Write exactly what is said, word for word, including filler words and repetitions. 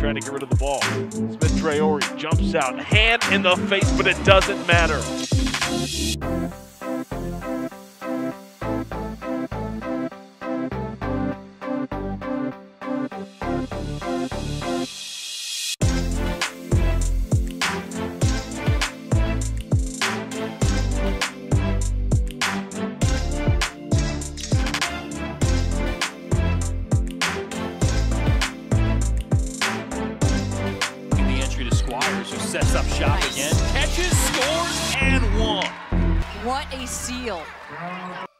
trying to get rid of the ball. Smith Traore jumps out, hand in the face, but it doesn't matter. Who sets up shop nice. again, catches, scores, and one. What a seal.